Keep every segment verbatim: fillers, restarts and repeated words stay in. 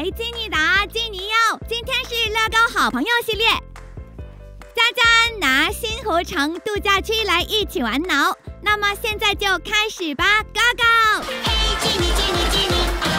维基尼达基尼柚，今天是乐高好朋友系列。佳佳拿新湖城度假区来一起玩脑，那么现在就开始吧 ，Go Go！ 嘿，基尼基尼基尼，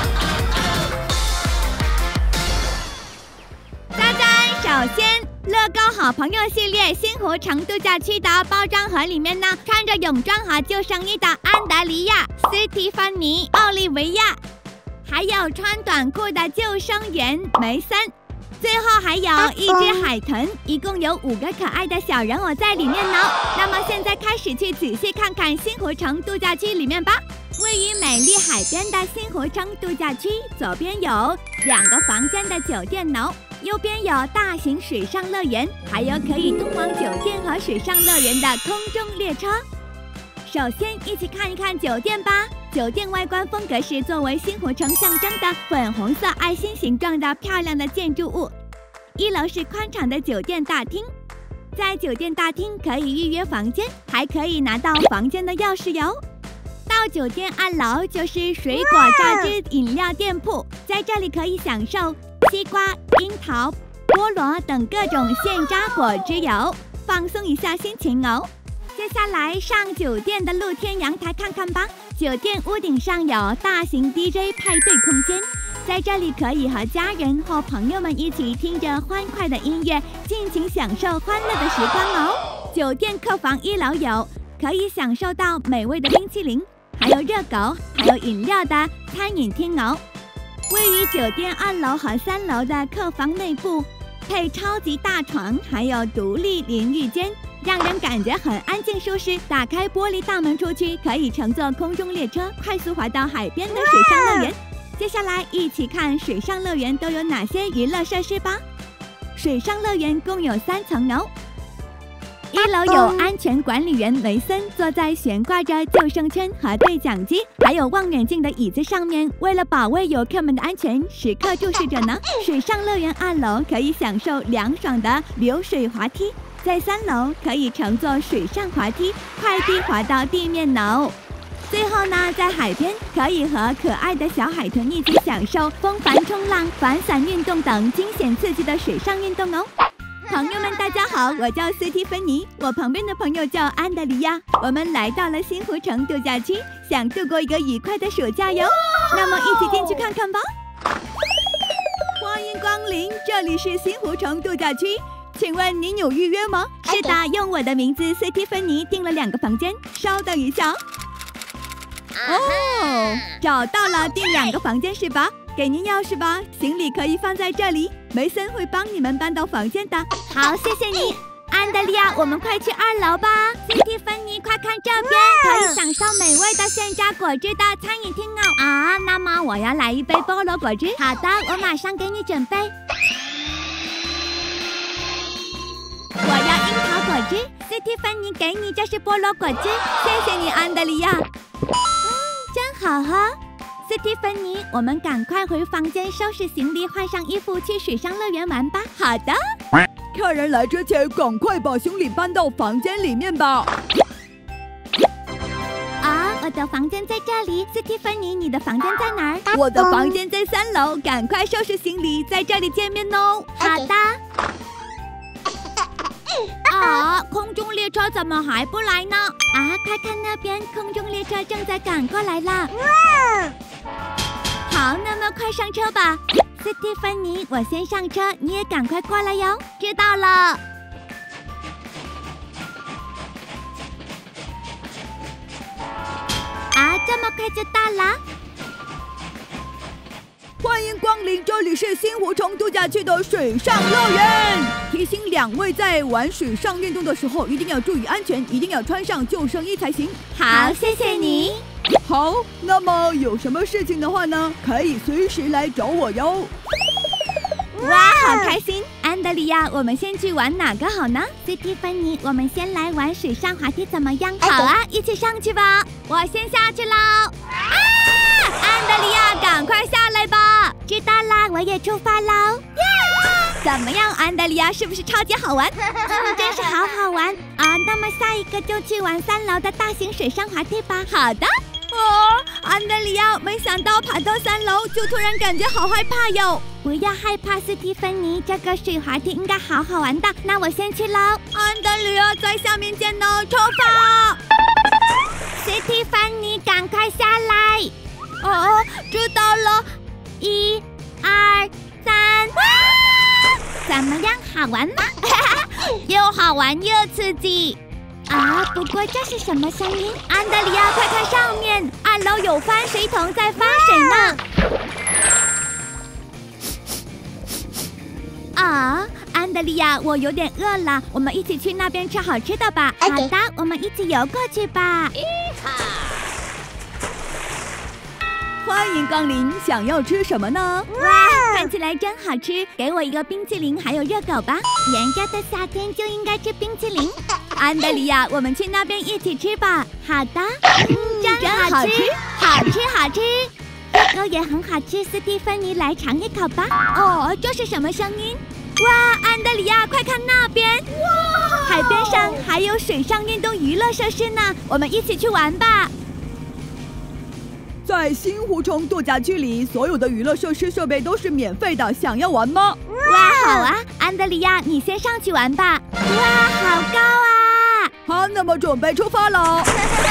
佳佳，首先。 乐高好朋友系列新湖城度假区的包装盒里面呢，穿着泳装和救生衣的安德里亚、斯蒂芬妮、奥利维亚，还有穿短裤的救生员梅森，最后还有一只海豚，一共有五个可爱的小人偶在里面呢。那么现在开始去仔细看看新湖城度假区里面吧。位于美丽海边的新湖城度假区，左边有两个房间的酒店楼。 右边有大型水上乐园，还有可以通往酒店和水上乐园的空中列车。首先，一起看一看酒店吧。酒店外观风格是作为新湖城象征的粉红色爱心形状的漂亮的建筑物。一楼是宽敞的酒店大厅，在酒店大厅可以预约房间，还可以拿到房间的钥匙哟。 到酒店二楼就是水果榨汁饮料店铺，在这里可以享受西瓜、樱桃、菠萝等各种现榨果汁油，放松一下心情哦。接下来上酒店的露天阳台看看吧。酒店屋顶上有大型 D J 派对空间，在这里可以和家人或朋友们一起听着欢快的音乐，尽情享受欢乐的时光哦。酒店客房一楼有可以享受到美味的冰淇淋。 还有热狗，还有饮料的餐饮厅哦。位于酒店二楼和三楼的客房内部，配超级大床，还有独立淋浴间，让人感觉很安静舒适。打开玻璃大门出去，可以乘坐空中列车快速滑到海边的水上乐园。接下来一起看水上乐园都有哪些娱乐设施吧。水上乐园共有三层楼。 一楼有安全管理员梅森坐在悬挂着救生圈和对讲机，还有望远镜的椅子上面，为了保卫游客们的安全，时刻注视着呢。水上乐园二楼可以享受凉爽的流水滑梯，在三楼可以乘坐水上滑梯快地滑到地面楼。最后呢，在海边可以和可爱的小海豚一起享受风帆冲浪、反伞运动等惊险刺激的水上运动哦。 朋友们，大家好，我叫斯蒂芬妮，我旁边的朋友叫安德里亚。我们来到了新湖城度假区，想度过一个愉快的暑假哟。那么，一起进去看看吧。欢迎光临，这里是新湖城度假区，请问您有预约吗？是的，用我的名字斯蒂芬妮订了两个房间，稍等一下。哦，找到了，订两个房间是吧？ 给您钥匙吧，行李可以放在这里，梅森会帮你们搬到房间的。好，谢谢你，安德利亚，我们快去二楼吧。斯蒂芬妮，快看这边，可以享受美味的现榨果汁的餐饮厅哦。啊，那么我要来一杯菠萝果汁。好的，我马上给你准备。我要樱桃果汁，斯蒂芬妮，给你，这是菠萝果汁。谢谢你，安德利亚。嗯，真好喝。 斯蒂芬妮，我们赶快回房间收拾行李，换上衣服去水上乐园玩吧。好的。 客人来之前，赶快把行李搬到房间里面吧。 啊，我的房间在这里。斯蒂芬妮，你的房间在哪儿？我的房间在三楼，赶快收拾行李，在这里见面哦。好的。啊，空中列车怎么还不来呢？啊，快看那边，空中列车正在赶过来了。好，那么快上车吧，斯蒂芬妮，我先上车，你也赶快过来哟。知道了。啊，这么快就到了？ 欢迎光临，这里是新湖城度假区的水上乐园。提醒两位在玩水上运动的时候，一定要注意安全，一定要穿上救生衣才行。 好，谢谢你。 好，那么有什么事情的话呢，可以随时来找我哟。 哇，好开心！安德里亚，我们先去玩哪个好呢？斯蒂芬妮，我们先来玩水上滑梯怎么样？好啊，一起上去吧！我先下去喽。啊！安德里亚，赶快下来吧！知道啦，我也出发喽。怎么样，安德里亚，是不是超级好玩？嗯，真是好好玩啊！那么下一个就去玩三楼的大型水上滑梯吧。好的。 啊， 安德里亚，没想到爬到三楼就突然感觉好害怕哟。 不要害怕，斯蒂芬妮，这个水滑梯应该好好玩的。那我先去喽。 安德里亚，在下面见哦，出发！ 斯蒂芬妮，赶快下来！ 哦，知道了。 一、二、三，怎么样？好玩吗？又好玩又刺激。啊，不过这是什么声音？安德里亚，快看上面，二楼有翻水桶在发水呢。啊，安德里亚，我有点饿了，我们一起去那边吃好吃的吧。好的，我们一起游过去吧。 欢迎光临，想要吃什么呢？ 哇，看起来真好吃，给我一个冰淇淋，还有热狗吧。炎热的夏天就应该吃冰淇淋。 安德里亚，我们去那边一起吃吧。 好的，嗯，真好吃，好吃好吃。热狗也很好吃，斯蒂芬妮，来尝一口吧。 哦，这是什么声音？ 哇，安德里亚，快看那边！哇，海边上还有水上运动娱乐设施呢，我们一起去玩吧。 在新湖城度假区里，所有的娱乐设施设备都是免费的，想要玩吗？ 哇，好啊，安德里亚，你先上去玩吧。哇，好高啊！ 好，那么准备出发喽。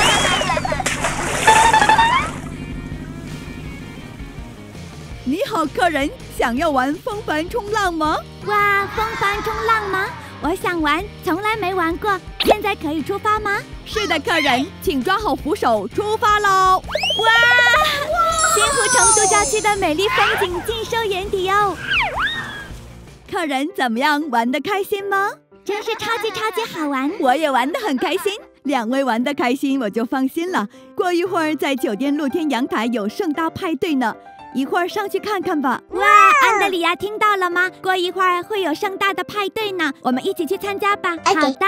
你好，客人，想要玩风帆冲浪吗？ 哇，风帆冲浪吗？我想玩，从来没玩过。现在可以出发吗？ 是的，客人，请抓好扶手，出发喽！ 哇，新湖城度假区的美丽风景尽收眼底哦。 客人怎么样？玩得开心吗？ 真是超级超级好玩， 我也玩得很开心。两位玩得开心，我就放心了。过一会儿在酒店露天阳台有盛大派对呢。一会儿上去看看吧。 哇，安德里亚，听到了吗？过一会儿会有盛大的派对呢，我们一起去参加吧。好的。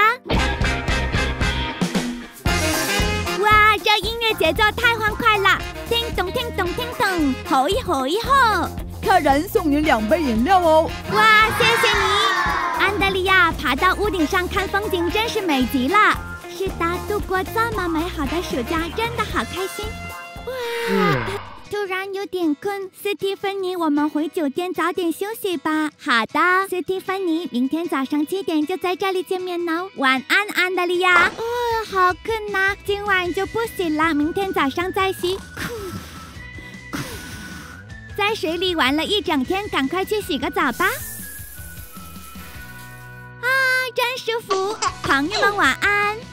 哇，这音乐节奏太欢快了！听懂听懂听懂，吼一吼一吼！ 客人送您两杯饮料哦。 哇，谢谢你，安德里亚。爬到屋顶上看风景真是美极了。是的，度过这么美好的暑假真的好开心。哇。嗯，突然有点困，斯蒂芬妮，我们回酒店早点休息吧。好的，斯蒂芬妮，明天早上七点就在这里见面哦。晚安，安德里亚。哦，好困呐，今晚就不洗了，明天早上再洗。在水里玩了一整天，赶快去洗个澡吧。啊，真舒服，朋友们晚安。